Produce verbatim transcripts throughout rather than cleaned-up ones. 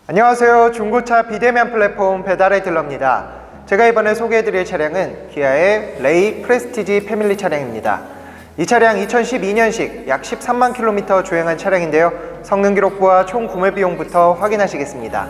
안녕하세요. 중고차 비대면 플랫폼 배달의 딜러입니다. 제가 이번에 소개해드릴 차량은 기아의 레이 프레스티지 패밀리 차량입니다. 이 차량 이천십이 년식 약 십삼만 킬로미터 주행한 차량인데요. 성능 기록부와 총 구매 비용부터 확인하시겠습니다.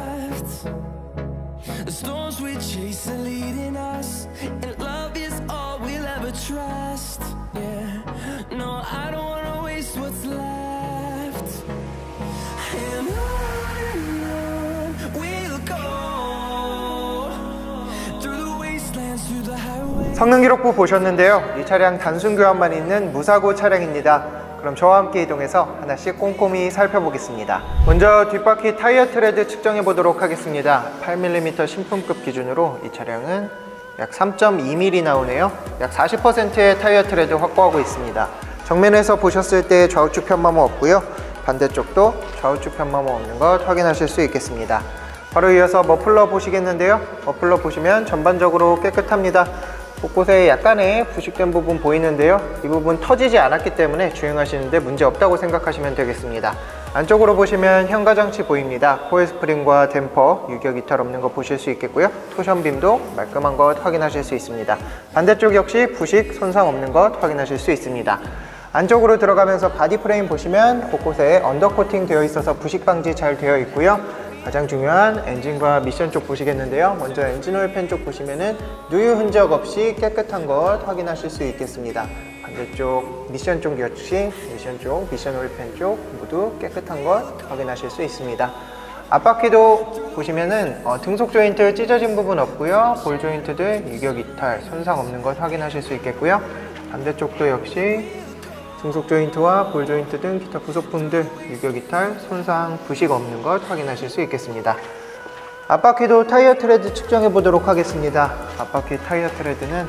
성능 기록부 보셨는데요. 이 차량 단순 교환만 있는 무사고 차량입니다. 그럼 저와 함께 이동해서 하나씩 꼼꼼히 살펴보겠습니다. 먼저 뒷바퀴 타이어 트레드 측정해 보도록 하겠습니다. 팔 밀리미터 신품급 기준으로 이 차량은 약 삼 점 이 밀리미터 나오네요. 약 사십 퍼센트의 타이어 트레드 확보하고 있습니다. 정면에서 보셨을 때 좌우측 편마모 없고요. 반대쪽도 좌우측 편마모 없는 것 확인하실 수 있겠습니다. 바로 이어서 머플러 보시겠는데요. 머플러 보시면 전반적으로 깨끗합니다. 곳곳에 약간의 부식된 부분 보이는데요. 이 부분 터지지 않았기 때문에 주행하시는데 문제 없다고 생각하시면 되겠습니다. 안쪽으로 보시면 현가장치 보입니다. 코일 스프링과 댐퍼, 유격 이탈 없는 거 보실 수 있겠고요. 토션빔도 말끔한 것 확인하실 수 있습니다. 반대쪽 역시 부식, 손상 없는 것 확인하실 수 있습니다. 안쪽으로 들어가면서 바디 프레임 보시면 곳곳에 언더코팅 되어 있어서 부식 방지 잘 되어 있고요. 가장 중요한 엔진과 미션 쪽 보시겠는데요. 먼저 엔진 오일 팬 쪽 보시면은 누유 흔적 없이 깨끗한 것 확인하실 수 있겠습니다. 반대쪽 미션 쪽 역시 미션 쪽, 미션 오일 팬 쪽 모두 깨끗한 것 확인하실 수 있습니다. 앞바퀴도 보시면은 어, 등속 조인트 찢어진 부분 없고요. 볼 조인트들 유격 이탈, 손상 없는 것 확인하실 수 있겠고요. 반대쪽도 역시 등속 조인트와 볼 조인트 등 기타 부속품들 유격 이탈, 손상, 부식 없는 것 확인하실 수 있겠습니다. 앞바퀴도 타이어 트레드 측정해 보도록 하겠습니다. 앞바퀴 타이어 트레드는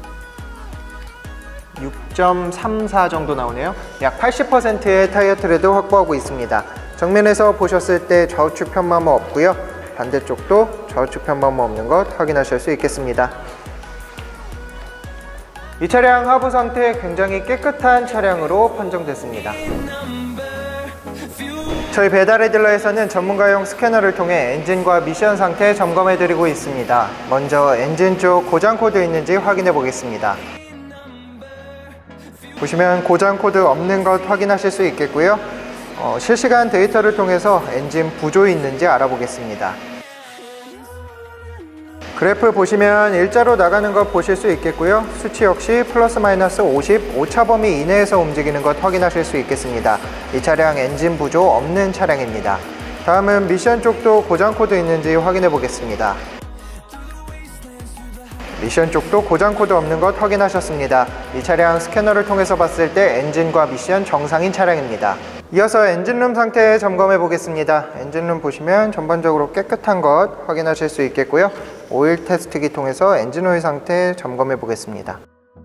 육 점 삼사 정도 나오네요. 약 팔십 퍼센트의 타이어 트레드 확보하고 있습니다. 정면에서 보셨을 때 좌우측 편마모 없고요. 반대쪽도 좌우측 편마모 없는 것 확인하실 수 있겠습니다. 이 차량 하부 상태 굉장히 깨끗한 차량으로 판정됐습니다. 저희 배달의 딜러에서는 전문가용 스캐너를 통해 엔진과 미션 상태 점검해 드리고 있습니다. 먼저 엔진 쪽 고장 코드 있는지 확인해 보겠습니다. 보시면 고장 코드 없는 것 확인하실 수 있겠고요. 어, 실시간 데이터를 통해서 엔진 부조 있는지 알아보겠습니다. 그래프 보시면 일자로 나가는 것 보실 수 있겠고요. 수치 역시 플러스 마이너스 오십, 오차 범위 이내에서 움직이는 것 확인하실 수 있겠습니다. 이 차량 엔진 부조 없는 차량입니다. 다음은 미션 쪽도 고장 코드 있는지 확인해 보겠습니다. 미션 쪽도 고장 코드 없는 것 확인하셨습니다. 이 차량 스캐너를 통해서 봤을 때 엔진과 미션 정상인 차량입니다. 이어서 엔진룸 상태 점검해 보겠습니다. 엔진룸 보시면 전반적으로 깨끗한 것 확인하실 수 있겠고요. 오일 테스트기 통해서 엔진 오일 상태 점검해 보겠습니다.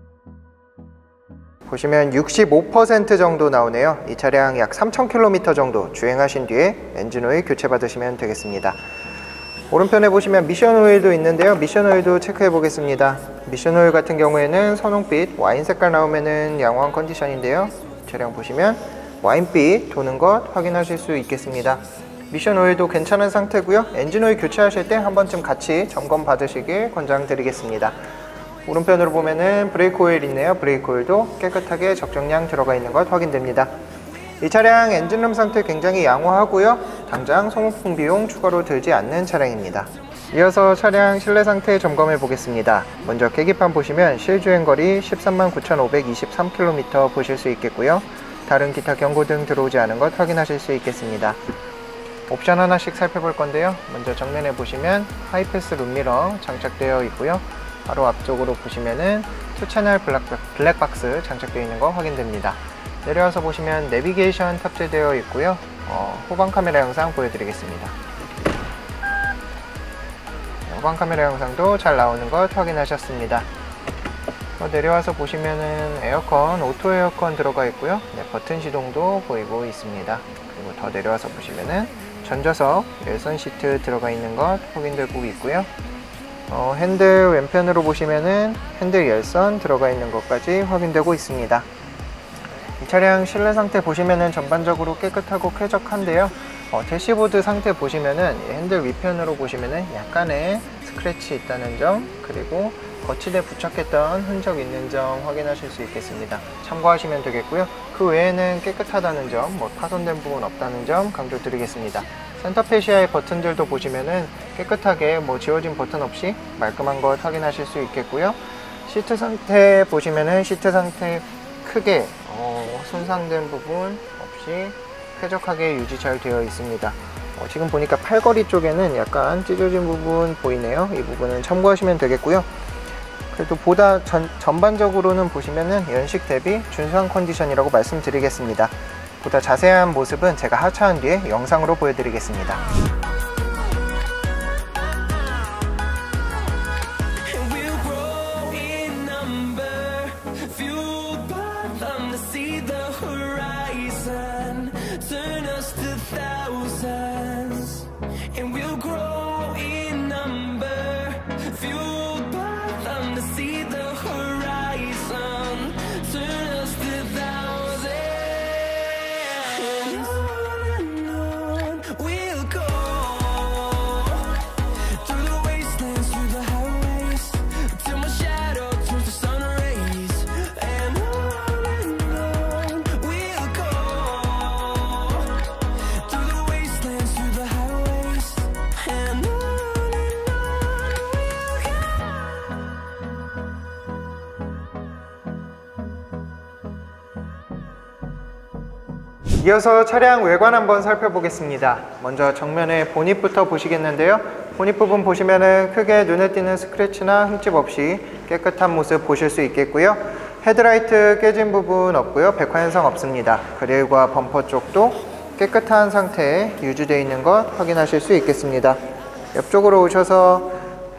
보시면 육십오 퍼센트 정도 나오네요. 이 차량 약 삼천 킬로미터 정도 주행하신 뒤에 엔진 오일 교체 받으시면 되겠습니다. 오른편에 보시면 미션 오일도 있는데요. 미션 오일도 체크해 보겠습니다. 미션 오일 같은 경우에는 선홍빛, 와인 색깔 나오면은 양호한 컨디션인데요. 차량 보시면 와인빛 도는 것 확인하실 수 있겠습니다. 미션 오일도 괜찮은 상태고요. 엔진 오일 교체하실 때 한 번쯤 같이 점검 받으시길 권장드리겠습니다. 오른편으로 보면은 브레이크 오일 있네요. 브레이크 오일도 깨끗하게 적정량 들어가 있는 것 확인됩니다. 이 차량 엔진룸 상태 굉장히 양호하고요. 당장 소모품 비용 추가로 들지 않는 차량입니다. 이어서 차량 실내 상태 점검해 보겠습니다. 먼저 계기판 보시면 실주행거리 십삼만 구천오백이십삼 킬로미터 보실 수 있겠고요. 다른 기타 경고등 들어오지 않은 것 확인하실 수 있겠습니다. 옵션 하나씩 살펴볼 건데요. 먼저 정면에 보시면 하이패스 룸미러 장착되어 있고요. 바로 앞쪽으로 보시면은 투 채널 블랙박스 장착되어 있는 거 확인됩니다. 내려와서 보시면 내비게이션 탑재되어 있고요. 어, 후방 카메라 영상 보여드리겠습니다. 후방 카메라 영상도 잘 나오는 것 확인하셨습니다. 어, 내려와서 보시면은 에어컨, 오토 에어컨 들어가 있고요. 네, 버튼 시동도 보이고 있습니다. 그리고 더 내려와서 보시면은 전좌석 열선 시트 들어가 있는 것 확인되고 있고요. 어, 핸들 왼편으로 보시면은 핸들 열선 들어가 있는 것까지 확인되고 있습니다. 이 차량 실내 상태 보시면은 전반적으로 깨끗하고 쾌적한데요. 어, 대시보드 상태 보시면은 핸들 위편으로 보시면은 약간의 스크래치 있다는 점, 그리고 거치대 부착했던 흔적 있는 점 확인하실 수 있겠습니다. 참고하시면 되겠고요. 그 외에는 깨끗하다는 점, 뭐 파손된 부분 없다는 점 강조드리겠습니다. 센터 페시아의 버튼들도 보시면은 깨끗하게 뭐 지워진 버튼 없이 말끔한 것 확인하실 수 있겠고요. 시트 상태 보시면은 시트 상태 크게 어, 손상된 부분 없이 쾌적하게 유지 잘 되어 있습니다. 어, 지금 보니까 팔걸이 쪽에는 약간 찢어진 부분 보이네요. 이 부분은 참고하시면 되겠고요. 그래도 보다 전, 전반적으로는 보시면은 연식 대비 준수한 컨디션이라고 말씀드리겠습니다. 보다 자세한 모습은 제가 하차한 뒤에 영상으로 보여드리겠습니다. 이어서 차량 외관 한번 살펴보겠습니다. 먼저 정면의 보닛부터 보시겠는데요. 보닛 부분 보시면은 크게 눈에 띄는 스크래치나 흠집 없이 깨끗한 모습 보실 수 있겠고요. 헤드라이트 깨진 부분 없고요. 백화 현상 없습니다. 그릴과 범퍼 쪽도 깨끗한 상태에 유지되어 있는 것 확인하실 수 있겠습니다. 옆쪽으로 오셔서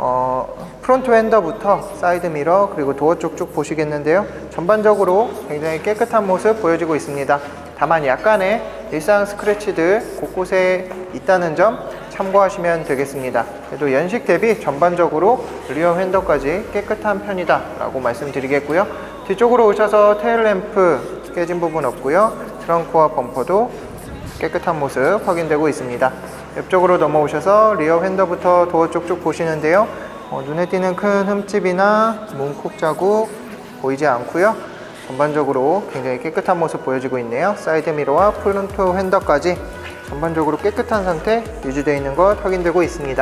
어, 프론트 휀더부터 사이드 미러 그리고 도어 쪽 쭉 보시겠는데요. 전반적으로 굉장히 깨끗한 모습 보여지고 있습니다. 다만 약간의 일상 스크래치들 곳곳에 있다는 점 참고하시면 되겠습니다. 그래도 연식 대비 전반적으로 리어 휀더까지 깨끗한 편이다 라고 말씀드리겠고요. 뒤쪽으로 오셔서 테일램프 깨진 부분 없고요. 트렁크와 범퍼도 깨끗한 모습 확인되고 있습니다. 옆쪽으로 넘어오셔서 리어 휀더부터 도어 쪽쭉 보시는데요. 어, 눈에 띄는 큰 흠집이나 문콕 자국 보이지 않고요. 전반적으로 굉장히 깨끗한 모습 보여지고 있네요. 사이드 미러와 프론트 휀더까지 전반적으로 깨끗한 상태 유지되어 있는 것 확인되고 있습니다.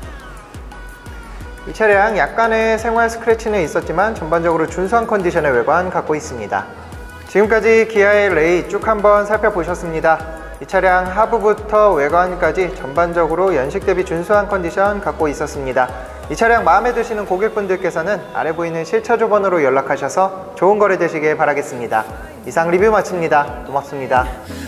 이 차량 약간의 생활 스크래치는 있었지만 전반적으로 준수한 컨디션의 외관 갖고 있습니다. 지금까지 기아의 레이 쭉 한번 살펴보셨습니다. 이 차량 하부부터 외관까지 전반적으로 연식 대비 준수한 컨디션 갖고 있었습니다. 이 차량 마음에 드시는 고객분들께서는 아래 보이는 실차조 번호로 연락하셔서 좋은 거래 되시길 바라겠습니다. 이상 리뷰 마칩니다. 고맙습니다.